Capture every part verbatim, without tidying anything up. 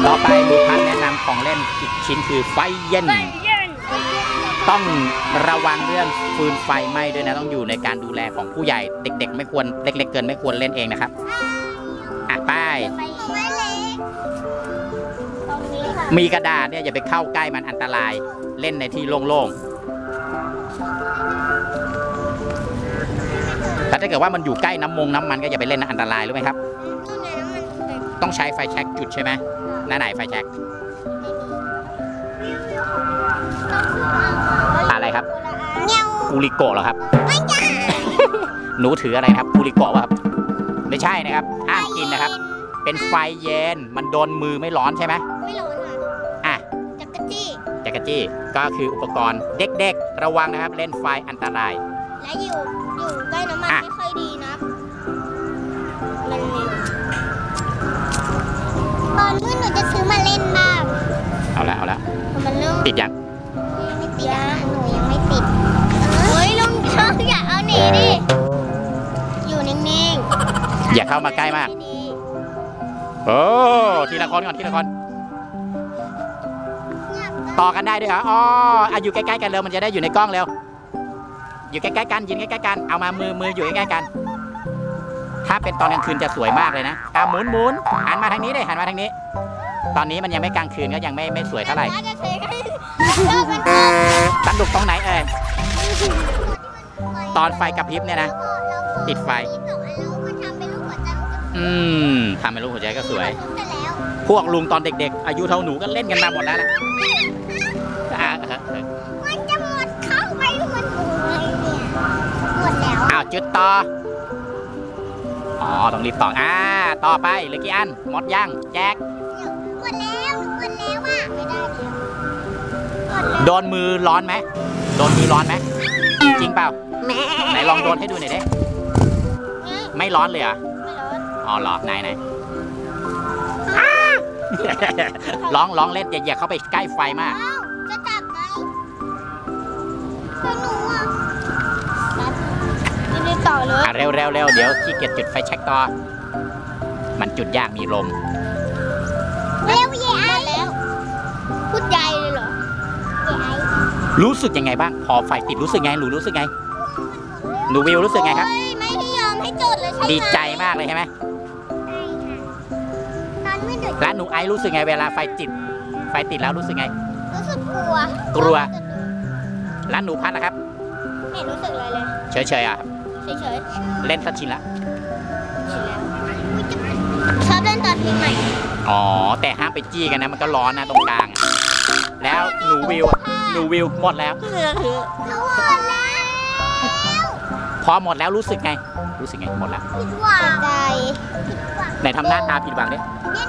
ต่อไปบุพันแนะนำของเล่นอีกชิ้นคือไฟเย็นต้องระวังเรื่องฟืนไฟไหม้ด้วยนะต้องอยู่ในการดูแลของผู้ใหญ่เด็กๆไม่ควรเล็กๆเกินไม่ควรเล่นเองนะครับอ่ะไปมีกระดาษเนี่ยอย่าไปเข้าใกล้มันอันตรายเล่นในที่โล่งๆแต่ถ้าเกิดว่ามันอยู่ใกล้น้ำมงน้ำมันก็อย่าไปเล่นนะอันตรายรู้ไหมครับต้องใช้ไฟแช็กจุดใช่ไหมหน้าไหนไฟแช็กอะไรครับกูริโกะเหรอครับหนูถืออะไรครับกูริโกะวะครับไม่ใช่นะครับห้ามกินนะครับเป็นไฟเย็นมันโดนมือไม่ร้อนใช่ไหมไม่ร้อนค่ะอ่ะจักรจี้จักรจี้ก็คืออุปกรณ์เด็กๆระวังนะครับเล่นไฟอันตรายและอยู่อยู่ใกล้น้ำมันไม่ค่อยดีนะมันตอนนี้หนูจะซื้อมาเล่นบ้างเอาละเอาละมันเริ่มติดยังไม่ติดหนูยังไม่ติดเฮ้ยลุงช่างอย่าเอาหนีดิอยู่นิ่งๆอย่าเข้ามาใกล้มากโอ้ทีละคนก่อนทีละคนต่อกันได้ด้วยเหรออ๋ออาอยู่ใกล้ๆกันเร็วมันจะได้อยู่ในกล้องเร็วอยู่ใกล้ๆกันยืนใกล้ๆกันเอามามือมืออยู่ใกล้ๆกันถ้าเป็นตอนกลางคืนจะสวยมากเลยนะอ่ะหมุนหมุนหันมาทางนี้เลยหันมาทางนี้ตอนนี้มันยังไม่กลางคืนก็ยังไม่ไม่สวยเท่าไหร่สนุกตรงไหนเอ่ยตอนไฟกระพริบเนี่ยนะติดไฟอืมทำเป็นรูปหัวใจก็สวยพวกลุงตอนเด็กๆอายุเท่าหนูก็เล่นกันมาหมดแล้วล่ะมันจะหมดเข้าไปมันหมดเลยเนี่ยหมดแล้วอ้าวจุดต่ออ๋อต้องรีบต่ออ่าต่อไปเหลือกี่อันหมดยังแจกหมดแล้วหมดแล้วอ่ะไม่ได้โดนมือร้อนไหมโดนมือร้อนไหมจริงเปล่าไหนลองโดนให้ดูหน่อยดิไม่ร้อนเลยอ่ะอ๋อเหรอไหนไหนร้องร้องเล่นอย่าอย่าเข้าไปใกล้ไฟมากจะจับไหมหนูอ่ะรีบต่อเลยเร็วเร็วเร็วเดี๋ยวขี้เกียจจุดไฟแช็กต่อมันจุดยากมีลมเร็วเย่ไอแล้วพูดใหญ่เลยเหรอเย่ไอรู้สึกยังไงบ้างพอไฟติดรู้สึกไงหนูรู้สึกไงหนูวิวรู้สึกไงครับไม่ให้ยอมให้จุดเลยใช่ไหมดีใจมากเลยใช่ไหมแล้วหนูไอรู้สึกไงเวลาไฟติดไฟติดแล้วรู้สึกไงรู้สึกกลัวกลัวแล้วหนูพัดนะครับไม่รู้สึกอะไรเลยเฉยเฉยอ่ะเฉยเฉยเล่นสักชินละชินแล้วชอบเล่นตอนเพลงใหม่อ๋อแต่ห้ามไปจี้กันนะมันก็ร้อนนะตรงกลางแล้วหนูวิวหนูวิวหมดแล้วหนูหมดแล้วพอหมดแล้วรู้สึกไงรู้สึกไงหมดแล้วผิดหวังใจไหนทำหน้าตาผิดหวังดิ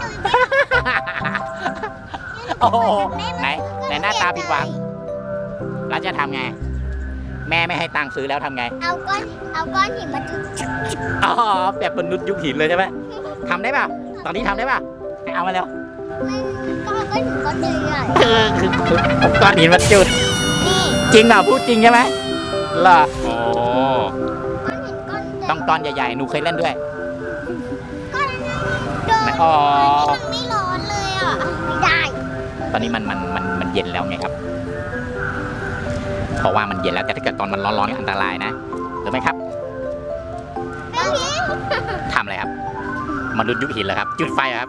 โอ้ไหนไหนหน้าตาผิดหวังแล้วจะทำไงแม่ไม่ให้ตังค์ซื้อแล้วทำไงเอาก้อนเอาก้อนหินมาจุดอ๋อแบบมนุษย์ยุคหินเลยใช่ไหมทำได้ป่ะตอนนี้ทำได้ป่ะเอามาเร็วก้อนก้อนหินก้อนใหญ่ก้อนหินมาจุดจริงเหรอพูดจริงใช่ไหมเหรอโอ้ต้องก้อนใหญ่ๆหนูเคยเล่นด้วยอ๋อมันไม่ร้อนเลยอ่ะไม่ได้ตอนนี้มันมันมันมันเย็นแล้วไงครับเพราะว่ามันเย็นแล้วแต่ถ้าเกิดตอนมันร้อนๆอันตรายนะรู้ไหมครับทำอะไรครับมนุษย์ยุคหินเหรอครับจุดไฟครับ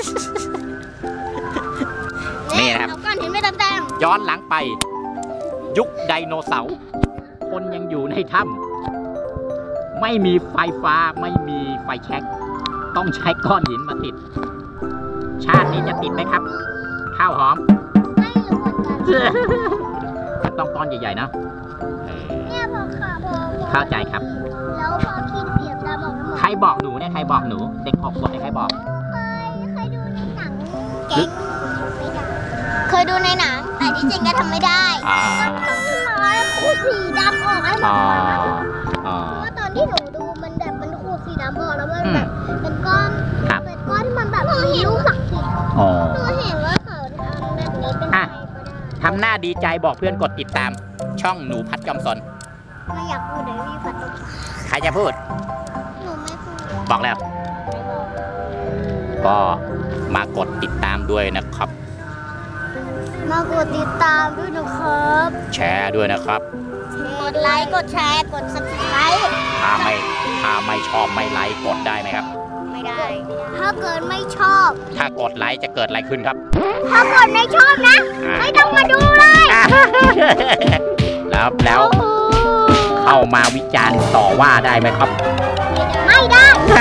นี่นะครับก้อนหินไม่เต็มย้อนหลังไปยุคไดโนเสาร์คนยังอยู่ในถ้ำไม่มีไฟฟ้าไม่มีไฟแช็กต้องใช้ก้อนหินมาติดชาตินี้จะติดไหมครับข้าวหอมไม่รู้เหมือนกันต้องก้อนใหญ่ๆนะเนี่ยพอค่ะพอเข้าใจครับแล้วพอคิดเสียบตาบอกใครบอกหนูเนี่ยใครบอกหนูเด็กหกขวบเนี่ยใครบอกเคยเคยดูในหนังเก่งเคยดูในหนังแต่ที่จริงก็ทำไม่ได้ต้องน้อยขูดสีดำออกให้หมดเพราะว่าตอนที่หนูดูมันแบบมันขูดสีดำออกแล้วมันแบบเป็นก้อนเป็นก้อนที่มันแบบมีลูกหลักขีดหนูเห็นว่าเขาทำแบบนี้เป็นไฟก็ได้ทำหน้าดีใจบอกเพื่อนกดติดตามช่องหนูพัดจอมสนไม่อยากพูดเลยพี่พัดใครจะพูดหนูไม่พูดบอกแล้วก็มากดติดตามด้วยนะครับมากดติดตามด้วยนะครับแชร์ด้วยนะครับกดไลค์กดแชร์กด ซับสไครบ์ถ้าไม่ถ้าไม่ชอบไม่ไลค์กดได้ไหมครับไม่ได้ถ้าเกิดไม่ชอบถ้ากดไลค์จะเกิดอะไรขึ้นครับถ้ากดไม่ชอบนะไม่ต้องมาดูเลยแล้วแล้วเข้ามาวิจารณ์ต่อว่าได้ไหมครับไม่ได้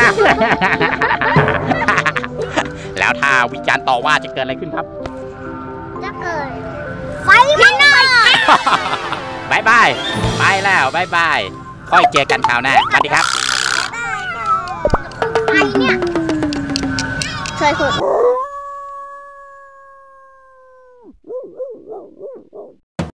แล้วถ้าวิจารณ์ต่อว่าจะเกิดอะไรขึ้นครับจะเกิดไฟไหม้บายบายไปแล้วบายบายค่อยเจอกันคราวหน้าสวัสดีครับไฟเนี่ยช่วยคุณ